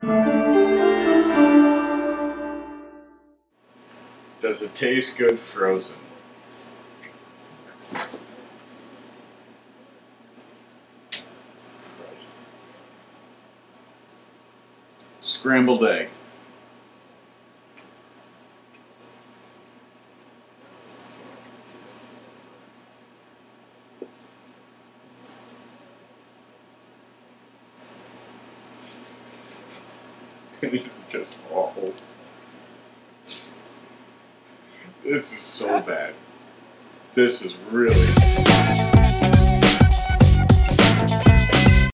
Does it taste good frozen? Christ. Scrambled egg. This is just awful. This is so bad. This is really...